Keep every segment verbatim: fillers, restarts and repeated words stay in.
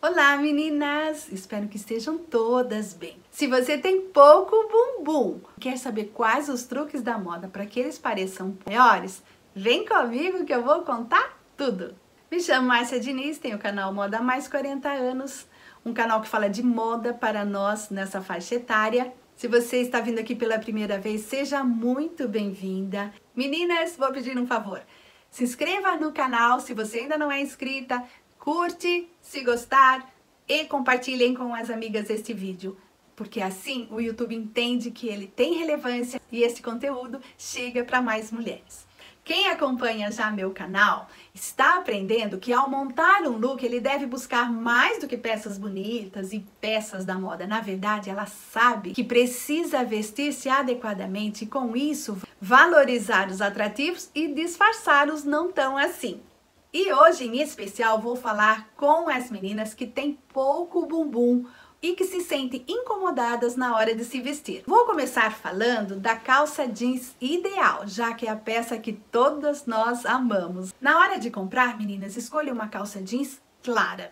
Olá meninas, espero que estejam todas bem. Se você tem pouco bumbum, quer saber quais os truques da moda para que eles pareçam maiores, vem comigo que eu vou contar tudo. Me chamo Márcia Diniz, tenho o canal Moda Mais quarenta anos, um canal que fala de moda para nós nessa faixa etária. Se você está vindo aqui pela primeira vez, seja muito bem-vinda. Meninas, vou pedir um favor, se inscreva no canal se você ainda não é inscrita, curte se gostar e compartilhem com as amigas este vídeo, porque assim o YouTube entende que ele tem relevância e esse conteúdo chega para mais mulheres. Quem acompanha já meu canal está aprendendo que ao montar um look ele deve buscar mais do que peças bonitas e peças da moda. Na verdade, ela sabe que precisa vestir-se adequadamente e com isso valorizar os atrativos e disfarçar os não tão assim. E hoje, em especial, vou falar com as meninas que têm pouco bumbum e que se sentem incomodadas na hora de se vestir. Vou começar falando da calça jeans ideal, já que é a peça que todas nós amamos. Na hora de comprar, meninas, escolha uma calça jeans clara.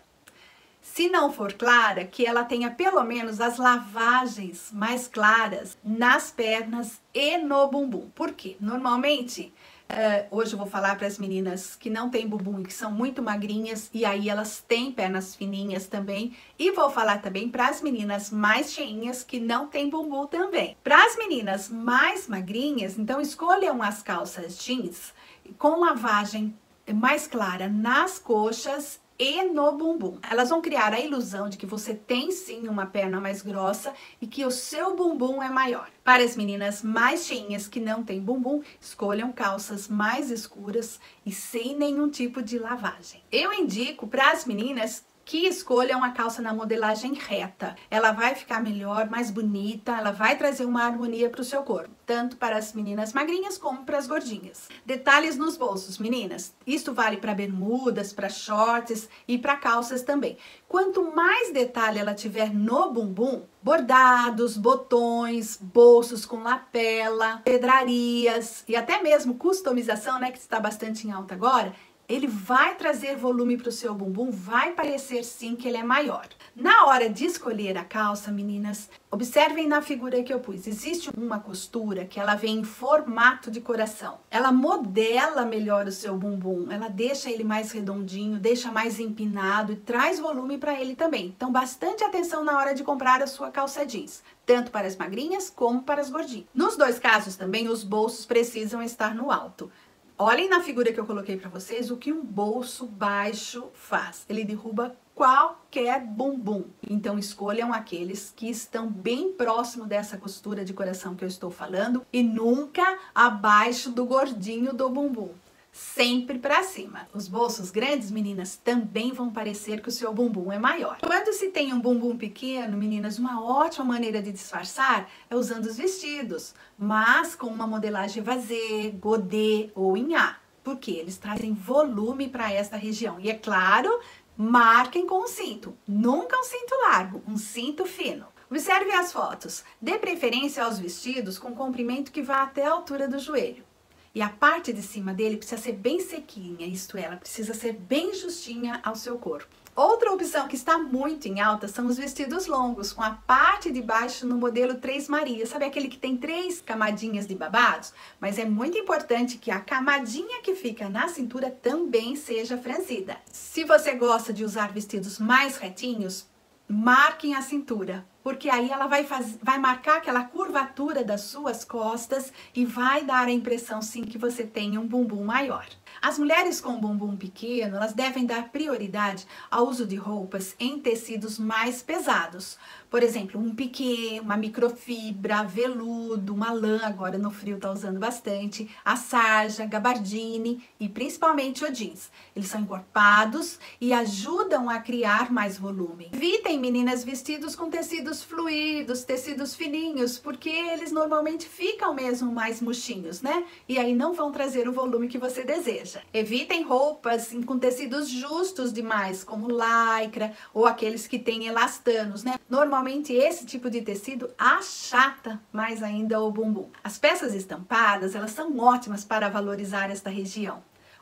Se não for clara, que ela tenha pelo menos as lavagens mais claras nas pernas e no bumbum. Por quê? Normalmente, Uh, hoje eu vou falar para as meninas que não têm bumbum e que são muito magrinhas e aí elas têm pernas fininhas também, e vou falar também para as meninas mais cheinhas que não têm bumbum também. Para as meninas mais magrinhas, então escolham as calças jeans com lavagem mais clara nas coxas e no bumbum. Elas vão criar a ilusão de que você tem sim uma perna mais grossa e que o seu bumbum é maior. Para as meninas mais cheinhas que não têm bumbum, escolham calças mais escuras e sem nenhum tipo de lavagem. Eu indico para as meninas que escolham a calça na modelagem reta. Ela vai ficar melhor, mais bonita, ela vai trazer uma harmonia para o seu corpo, tanto para as meninas magrinhas como para as gordinhas. Detalhes nos bolsos, meninas. Isto vale para bermudas, para shorts e para calças também. Quanto mais detalhe ela tiver no bumbum, bordados, botões, bolsos com lapela, pedrarias e até mesmo customização, né, que está bastante em alta agora, ele vai trazer volume para o seu bumbum, vai parecer sim que ele é maior. Na hora de escolher a calça, meninas, observem na figura que eu pus. Existe uma costura que ela vem em formato de coração. Ela modela melhor o seu bumbum, ela deixa ele mais redondinho, deixa mais empinado e traz volume para ele também. Então, bastante atenção na hora de comprar a sua calça jeans, tanto para as magrinhas como para as gordinhas. Nos dois casos também, os bolsos precisam estar no alto. Olhem na figura que eu coloquei para vocês o que um bolso baixo faz. Ele derruba qualquer bumbum. Então escolham aqueles que estão bem próximo dessa costura de coração que eu estou falando e nunca abaixo do gordinho do bumbum. Sempre para cima. Os bolsos grandes, meninas, também vão parecer que o seu bumbum é maior. Quando se tem um bumbum pequeno, meninas, uma ótima maneira de disfarçar é usando os vestidos, mas com uma modelagem vasê, godê ou em A, porque eles trazem volume para esta região. E é claro, marquem com um cinto, nunca um cinto largo, um cinto fino. Observe as fotos, dê preferência aos vestidos com comprimento que vá até a altura do joelho. E a parte de cima dele precisa ser bem sequinha, isto é, ela precisa ser bem justinha ao seu corpo. Outra opção que está muito em alta são os vestidos longos, com a parte de baixo no modelo Três Marias. Sabe aquele que tem três camadinhas de babados? Mas é muito importante que a camadinha que fica na cintura também seja franzida. Se você gosta de usar vestidos mais retinhos, marquem a cintura, porque aí ela vai, faz, vai marcar aquela curvatura das suas costas e vai dar a impressão sim que você tem um bumbum maior. As mulheres com bumbum pequeno, elas devem dar prioridade ao uso de roupas em tecidos mais pesados. Por exemplo, um piquê, uma microfibra, veludo, uma lã, agora no frio tá usando bastante, a sarja, gabardine e principalmente o jeans. Eles são encorpados e ajudam a criar mais volume. Evitem, meninas, vestidos com tecidos fluidos, tecidos fininhos, porque eles normalmente ficam mesmo mais murchinhos, né? E aí não vão trazer o volume que você deseja. Evitem roupas com tecidos justos demais, como lycra ou aqueles que têm elastanos, né? Normalmente esse tipo de tecido achata mais ainda o bumbum. As peças estampadas, elas são ótimas para valorizar esta região.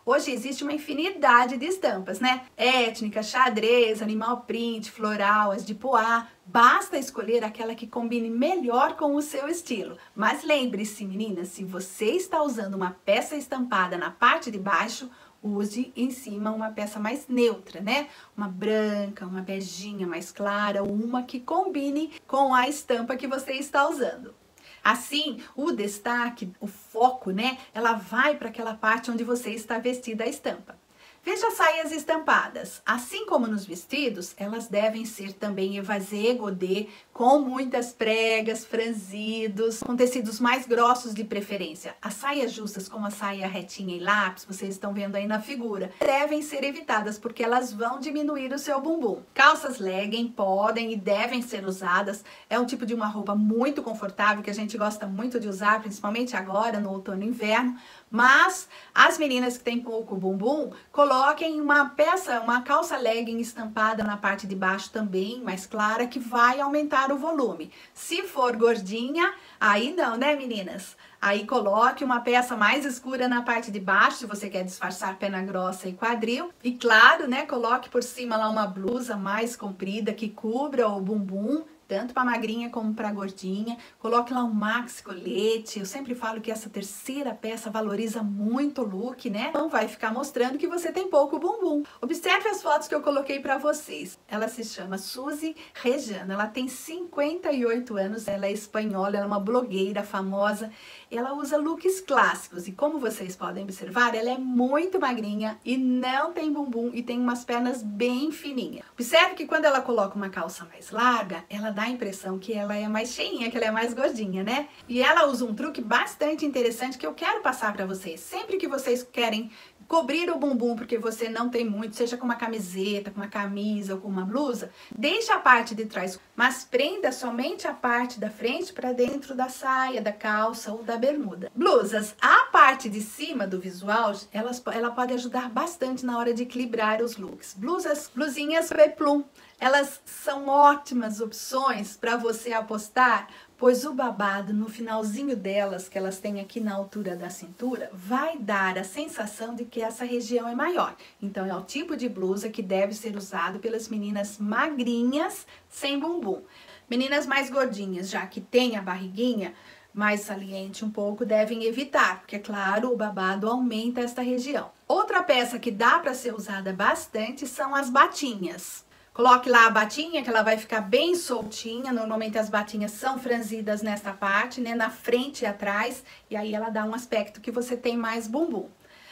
Hoje existe uma infinidade de estampas, né? Étnica, xadrez, animal print, floral, as de poá. Basta escolher aquela que combine melhor com o seu estilo. Mas lembre-se, meninas, se você está usando uma peça estampada na parte de baixo, use em cima uma peça mais neutra, né? Uma branca, uma beijinha mais clara, ou uma que combine com a estampa que você está usando. Assim, o destaque, o foco, né? Ela vai para aquela parte onde você está vestida a estampa. Veja as saias estampadas. Assim como nos vestidos, elas devem ser também evasê, godê, com muitas pregas, franzidos, com tecidos mais grossos de preferência. As saias justas, como a saia retinha e lápis, vocês estão vendo aí na figura, devem ser evitadas porque elas vão diminuir o seu bumbum. Calças legging podem e devem ser usadas. É um tipo de uma roupa muito confortável que a gente gosta muito de usar, principalmente agora no outono e inverno. Mas as meninas que têm pouco bumbum, coloquem uma peça, uma calça legging estampada na parte de baixo também, mais clara, que vai aumentar o volume. Se for gordinha, aí não, né, meninas? Aí coloque uma peça mais escura na parte de baixo, se você quer disfarçar perna grossa e quadril. E claro, né, coloque por cima lá uma blusa mais comprida que cubra o bumbum, tanto para magrinha como para gordinha. Coloque lá um maxi colete. Eu sempre falo que essa terceira peça valoriza muito o look, né? Então vai ficar mostrando que você tem pouco bumbum. Observe as fotos que eu coloquei para vocês. Ela se chama Suzy Rejano. Ela tem cinquenta e oito anos, ela é espanhola, ela é uma blogueira famosa. Ela usa looks clássicos e como vocês podem observar, ela é muito magrinha e não tem bumbum e tem umas pernas bem fininhas. Observe que quando ela coloca uma calça mais larga, ela dá a impressão que ela é mais cheinha, que ela é mais gordinha, né? E ela usa um truque bastante interessante que eu quero passar para vocês. Sempre que vocês querem cobrir o bumbum porque você não tem muito, seja com uma camiseta, com uma camisa ou com uma blusa, deixa a parte de trás, mas prenda somente a parte da frente para dentro da saia, da calça ou da bermuda. Blusas, a parte de cima do visual, elas, ela pode ajudar bastante na hora de equilibrar os looks. Blusas, blusinhas peplum, elas são ótimas opções para você apostar, pois o babado no finalzinho delas, que elas têm aqui na altura da cintura, vai dar a sensação de que essa região é maior. Então é o tipo de blusa que deve ser usado pelas meninas magrinhas sem bumbum. Meninas mais gordinhas, já que tem a barriguinha mais saliente um pouco, devem evitar, porque, claro, o babado aumenta esta região. Outra peça que dá para ser usada bastante são as batinhas. Coloque lá a batinha, que ela vai ficar bem soltinha. Normalmente as batinhas são franzidas nesta parte, né? Na frente e atrás. E aí ela dá um aspecto que você tem mais bumbum.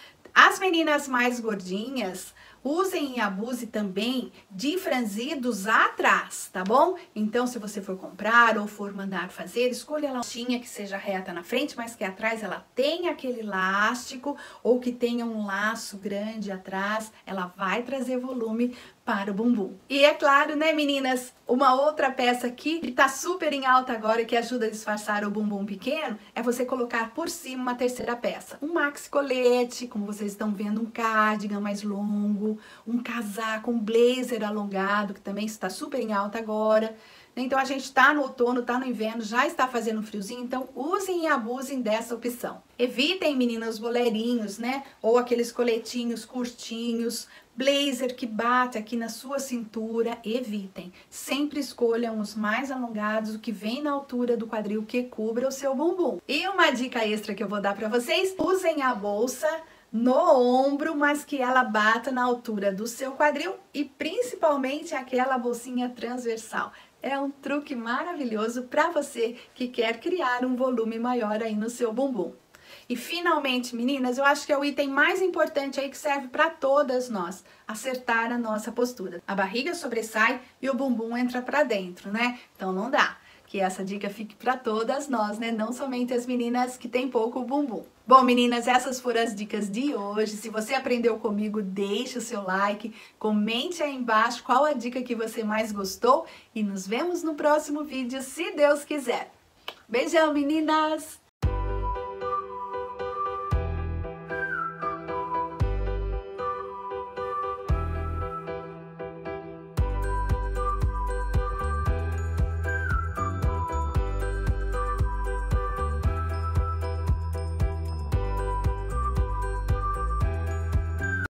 As meninas mais gordinhas, usem e abuse também de franzidos atrás, tá bom? Então, se você for comprar ou for mandar fazer, escolha a lacinha que seja reta na frente, mas que atrás ela tenha aquele elástico ou que tenha um laço grande atrás. Ela vai trazer volume para o bumbum. E é claro, né, meninas, uma outra peça aqui que tá super em alta agora e que ajuda a disfarçar o bumbum pequeno é você colocar por cima uma terceira peça. Um maxi colete, como vocês estão vendo, um cardigan mais longo, um casaco, um blazer alongado, que também está super em alta agora. Então a gente tá no outono, tá no inverno, já está fazendo friozinho, então usem e abusem dessa opção. Evitem, meninas, os bolerinhos, né? Ou aqueles coletinhos curtinhos, blazer que bate aqui na sua cintura, evitem. Sempre escolham os mais alongados, o que vem na altura do quadril, que cubra o seu bumbum. E uma dica extra que eu vou dar para vocês, usem a bolsa no ombro, mas que ela bata na altura do seu quadril e principalmente aquela bolsinha transversal. É um truque maravilhoso para você que quer criar um volume maior aí no seu bumbum. E finalmente, meninas, eu acho que é o item mais importante aí que serve para todas nós, acertar a nossa postura. A barriga sobressai e o bumbum entra para dentro, né? Então não dá. Que essa dica fique para todas nós, né? Não somente as meninas que têm pouco bumbum. Bom, meninas, essas foram as dicas de hoje. Se você aprendeu comigo, deixe o seu like, comente aí embaixo qual a dica que você mais gostou e nos vemos no próximo vídeo, se Deus quiser. Beijão, meninas!